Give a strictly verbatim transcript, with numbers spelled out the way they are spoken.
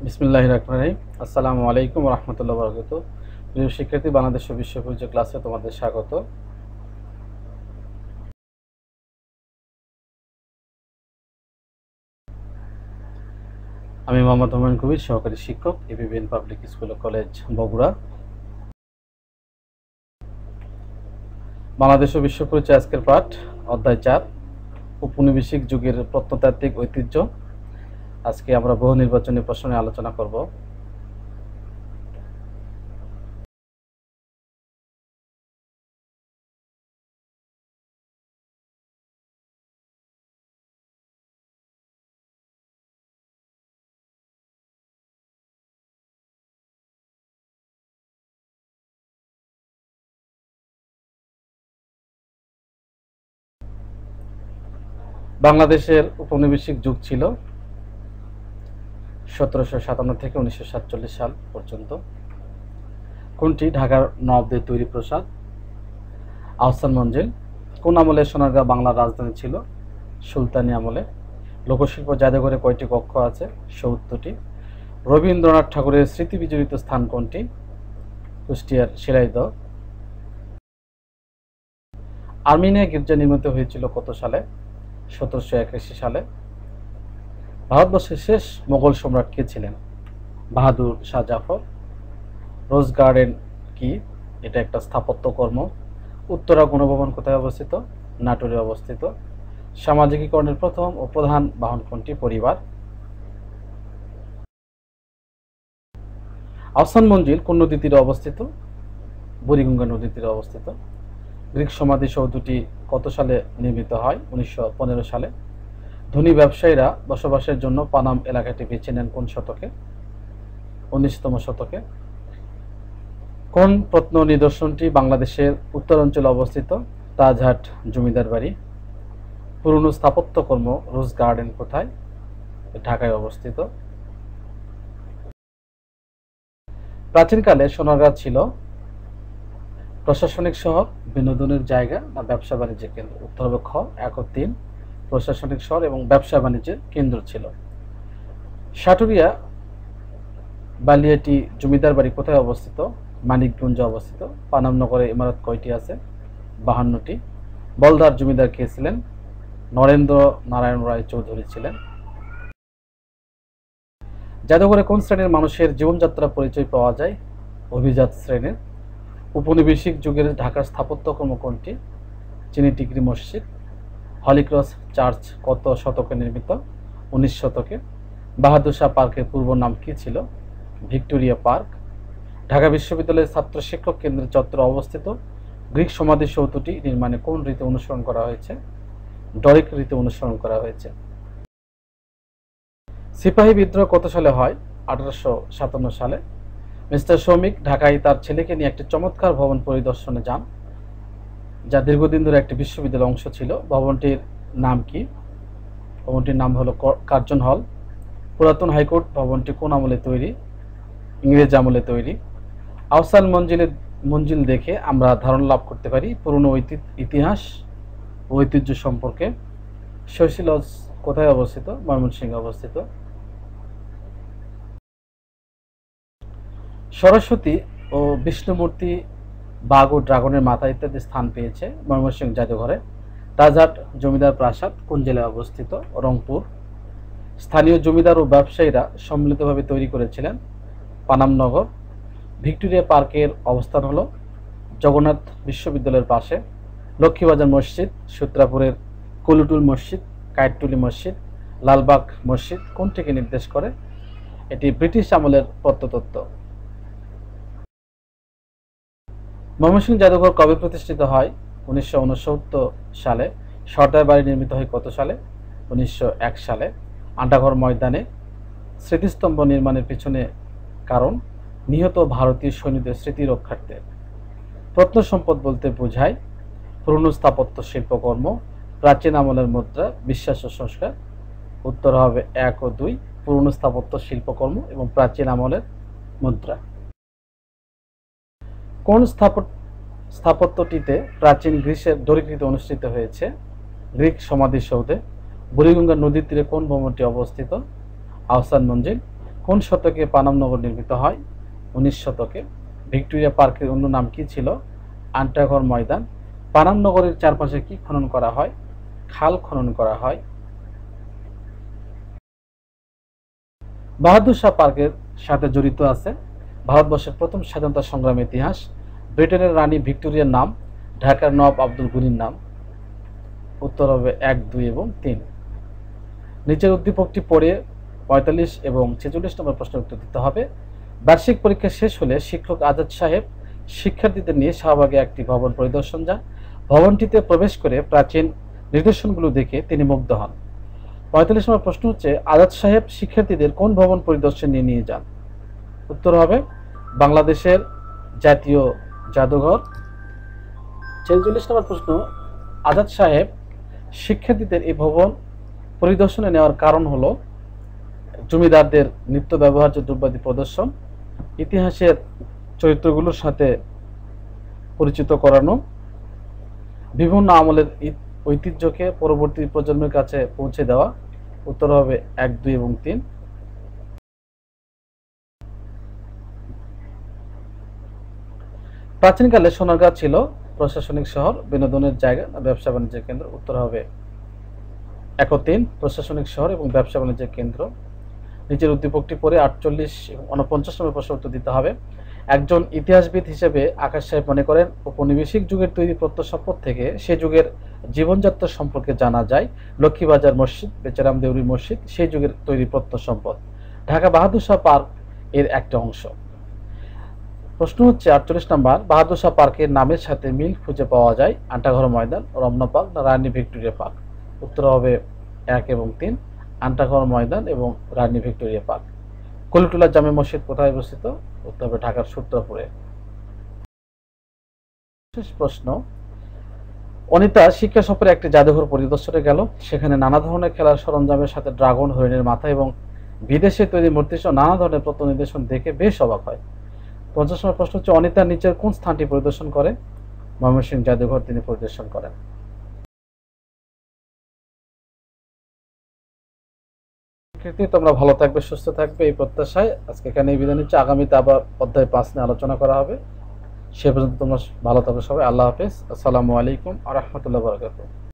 বিসমিল্লাহির রহমানির রহিম। আসসালামু আলাইকুম ওয়া রাহমাতুল্লাহি ওয়া বারাকাতুহু। প্রিয় শিক্ষার্থী, বাংলাদেশ বিশ্ব পরিচয় ক্লাসে তোমাদের স্বাগত। আমি মোহাম্মদ হুমায়ুন কবির, সহকারী শিক্ষক, এবিবিএন পাবলিক স্কুল ও কলেজ, বগুড়া। বাংলাদেশ বিশ্ব পরিচয় আজকের পাঠ অধ্যায় চার, উপনিবেশিক যুগের প্রত্নতাত্ত্বিক ঐতিহ্য। আজকে আমরা বহু নির্বাচনী প্রশ্ন নিয়ে আলোচনা করব। বাংলাদেশের উপনিবেশিক যুগ ছিল সতেরোশো সাতান্ন থেকে উনিশশো সাতচল্লিশ সাল পর্যন্ত। কোনটি? ঢাকার নবাবদের তৈরি প্রাসাদ। আহসান মঞ্জিল। কোন আমলে সোনারগাঁ বাংলার রাজধানী ছিল? সুলতানি আমলে। লোকশিল্প জাদুঘরে কয়টি কক্ষ আছে? সত্তরটি। রবীন্দ্রনাথ ঠাকুরের স্মৃতি বিজড়িত স্থান কোনটি? কুষ্টিয়ার শিলাইদহ। আর্মেনিয়া গির্জা নির্মিত হয়েছিল কত সালে? সতেরোশো একাশি সালে। ভারতবর্ষের শেষ মোগল সম্রাট কে ছিলেন? বাহাদুর শাহ জাফর। রোজ গার্ডেন কি? এটা একটা স্থাপত্য কর্ম। উত্তরা গণভবন কোথায় অবস্থিত? নাটোরে অবস্থিত। সামাজিকীকরণের প্রথম ও প্রধান বাহন কোনটি? পরিবার। আহসান মঞ্জিল কোন নদীর তীরে অবস্থিত? বুড়িগঙ্গা নদীর তীরে অবস্থিত। গ্রিক সমাধিসৌধটি কত সালে নির্মিত হয়? উনিশশো পনেরো সালে। ধনী ব্যবসায়ীরা বসবাসের জন্য পানাম এলাকাটি বেছে নেন কোন শতকে? উনিশতম শতকে। কোন প্রত্ন নিদর্শনটি বাংলাদেশের উত্তরাঞ্চলে অবস্থিত? তাজহাট জমিদার বাড়ি। পুরনো স্থাপত্যকর্ম রোজ গার্ডেন কোথায়? ঢাকায় অবস্থিত। প্রাচীনকালে সোনারগাঁ ছিল প্রশাসনিক শহর, বিনোদনের জায়গা না ব্যবসা বাণিজ্যের কেন্দ্র? উত্তর হবে খ, এক ও তিন। প্রশাসনিক শহর এবং ব্যবসা বাণিজ্যের কেন্দ্র ছিল। সাটুরিয়া বালিয়াটি জমিদার বাড়ি কোথায় অবস্থিত? মানিকগঞ্জে অবস্থিত। পানামনগরে ইমারত কয়টি আছে? বাহান্নটি। বলদার জমিদার কে ছিলেন? নরেন্দ্র নারায়ণ রায় চৌধুরী ছিলেন। জাদুঘরে কোন শ্রেণীর মানুষের জীবনযাত্রা পরিচয় পাওয়া যায়? অভিজাত শ্রেণীর। উপনিবেশিক যুগের ঢাকার স্থাপত্যকর্ম কোনটি? চিনি টিকরি মসজিদ। হলিক্রস চার্চ কত শতকে নির্মিত? উনিশ শতকে। বাহাদুর শাহ পার্কের পূর্ব নাম কি ছিল? Victoria park. ঢাকা বিশ্ববিদ্যালয়ের ছাত্র শিক্ষক কেন্দ্রের চত্বরে অবস্থিত গ্রিক সমাধিসৌধটি নির্মাণে কোন রীতি অনুসরণ করা হয়েছে? ডরিক রীতি অনুসরণ করা হয়েছে। সিপাহী বিদ্রোহ কত সালে হয়? আঠারোশো সাতান্ন সালে। মিস্টার শ্রমিক ঢাকায় তার ছেলেকে নিয়ে একটি চমৎকার ভবন পরিদর্শনে যান, যা দীর্ঘদিন ধরে একটি বিশ্ববিদ্যালয়ের অংশ ছিল। ভবনটির নাম কি? ভবনটির নাম হলো কার্জন হল। পুরাতন হাইকোর্ট ভবনটি কোন আমলে তৈরি? ইংরেজ আমলে তৈরি। আহসান মঞ্জিলের মঞ্জিল দেখে আমরা ধারণা লাভ করতে পারি পুরনো ইতিহাস ও ঐতিহ্য সম্পর্কে। শৈশী লজ কোথায় অবস্থিত? ময়মনসিংহে অবস্থিত। সরস্বতী ও বিষ্ণুমূর্তি, বাঘ ও ড্রাগনের মাথা ইত্যাদি স্থান পেয়েছে ময়মনসিংহ জাদুঘরে। তাজহাট জমিদার প্রাসাদ কোন জেলায় অবস্থিত? রংপুর। স্থানীয় জমিদার ও ব্যবসায়ীরা সম্মিলিতভাবে তৈরি করেছিলেন পানামনগর। ভিক্টোরিয়া পার্কের অবস্থান হলো জগন্নাথ বিশ্ববিদ্যালয়ের পাশে। লক্ষ্মীবাজার মসজিদ, সূত্রাপুরের কলুটুল মসজিদ, কায়েতটুলি মসজিদ, লালবাগ মসজিদ কোনটিকে নির্দেশ করে? এটি ব্রিটিশ আমলের প্রত্নতত্ত্ব। ময়মনসিংহ জাদুঘর কবে প্রতিষ্ঠিত হয়? উনিশশো উনসত্তর সালে। সর্দার বাড়ি নির্মিত হয় কত সালে? উনিশশো এক সালে। আন্ডাঘর ময়দানে স্মৃতিস্তম্ভ নির্মাণের পিছনে কারণ? নিহত ভারতীয় সৈন্যদের স্মৃতি রক্ষার্থে। প্রত্ন সম্পদ বলতে বোঝায় পুরনো স্থাপত্য শিল্পকর্ম, প্রাচীন আমলের মুদ্রা, বিশ্বাস ও সংস্কার। উত্তর হবে এক ও দুই, পুরনো স্থাপত্য শিল্পকর্ম এবং প্রাচীন আমলের মুদ্রা। কোন স্থাপত্যটিতে প্রাচীন গ্রিসের ডরিকৃতি অনুষ্ঠিত হয়েছে? গ্রিক সমাধিসৌধে। বুড়িগঙ্গা নদীর তীরে কোন ভবনটি অবস্থিত? আহসান মঞ্জিল। কোন শতকে পানাম নগর নির্মিত হয়? উনিশ শতকে। ভিক্টোরিয়া পার্কের অন্য নাম কি ছিল? আন্টাঘর ময়দান। পানাম নগরের চারপাশে কি খনন করা হয়? খাল খনন করা হয়। বাহাদুর শাহ পার্কের সাথে জড়িত আছে ভারতবর্ষের প্রথম স্বাধীনতা সংগ্রামের ইতিহাস, ব্রিটেনের রানী ভিক্টোরিয়ার নাম, ঢাকার নবাব আব্দুল গনির নাম। উত্তর হবে এক, দুই এবং তিন। নিচের উদ্দীপকটি পড়ে পঁয়তাল্লিশ এবং ছেচল্লিশ নম্বর প্রশ্নের উত্তর দিতে হবে। বার্ষিক পরীক্ষা শেষ হলে শিক্ষক আজাদ সাহেব শিক্ষার্থীদের নিয়ে শাহবাগে একটি ভবন পরিদর্শন যান। ভবনটিতে প্রবেশ করে প্রাচীন নিদর্শনগুলো দেখে তিনি মুগ্ধ হন। পঁয়তাল্লিশ নম্বর প্রশ্ন হচ্ছে, আজাদ সাহেব শিক্ষার্থীদের কোন ভবন পরিদর্শন নিয়ে নিয়ে যান? উত্তর হবে বাংলাদেশের জাতীয় জাদুঘর। ছেচল্লিশ নম্বর প্রশ্ন, আজাদ সাহেব শিক্ষার্থীদের এই ভবন পরিদর্শনে নেওয়ার কারণ হলো জমিদারদের নিত্য ব্যবহার্য দ্রব্যাদি প্রদর্শন, ইতিহাসের চরিত্রগুলোর সাথে পরিচিত করানো, বিভিন্ন আমলের ঐতিহ্যকে পরবর্তী প্রজন্মের কাছে পৌঁছে দেওয়া। উত্তর হবে এক, দুই এবং তিন। প্রাচীনকালে সোনারগাঁ ছিল প্রশাসনিক শহর, বিনোদনের জায়গা, ব্যবসা বাণিজ্যের কেন্দ্র। উত্তর হবে এক ও তিন, প্রশাসনিক শহর এবং ব্যবসা বাণিজ্যের কেন্দ্র। নিচের উদ্দীপকটি পড়ে আটচল্লিশ এবং উনপঞ্চাশ নম্বর প্রশ্ন উত্তর দিতে হবে। একজন ইতিহাসবিদ হিসেবে আকাশ সাহেব মনে করেন ঔপনিবেশিক যুগের তৈরি প্রত্নসম্পদ থেকে সে যুগের জীবনযাত্রা সম্পর্কে জানা যায়। লক্ষ্মীবাজার মসজিদ, বেচারাম দেউরি মসজিদ সেই যুগের তৈরি প্রত্নসম্পদ। ঢাকা বাহাদুর শাহ পার্ক এর একটা অংশ। প্রশ্ন হচ্ছে আটচল্লিশ নম্বর, বাহাদুর শাহ পার্কের নামের সাথে মিল খুঁজে পাওয়া যায় আন্টাঘর ময়দান, রমনা পার্ক না রানী ভিক্টোরিয়া পার্ক? উত্তর হবে এক এবং তিন, আন্টাঘর ময়দান এবং রানী ভিক্টোরিয়া পার্ক। কলিটুলা জামে মসজিদ কোথায় অবস্থিত? উত্তর হবে ঢাকার সূত্রপুরে। শেষ প্রশ্ন, অনিতা শিক্ষা সফরে একটি জাদুঘর পরিদর্শনে গেল। সেখানে নানা ধরনের খেলার সরঞ্জামের সাথে ড্রাগন, হরিণের মাথা এবং বিদেশে তৈরি মূর্তি সহ নানা ধরনের প্রত্ন নিদর্শন দেখে বেশ অবাক হয়। পঞ্চাশ নম্বর প্রশ্ন হচ্ছে, অনিতা নিচের কোন স্থানটি পরিদর্শন করে? ময়মনসিংহ জাদুঘর তিনি পরিদর্শন করেন। তোমরা ভালো থাকবে, সুস্থ থাকবে এই প্রত্যাশায় আজকে এখানে বিদায় নিচ্ছি। আগামীতে আবার অধ্যায় পাঁচ নিয়ে আলোচনা করা হবে। সে পর্যন্ত তোমরা ভালো থাকবে সবাই। আল্লাহ হাফেজ। আসসালামু আলাইকুম ওয়া রাহমাতুল্লাহি ওয়া বারাকাতুহু।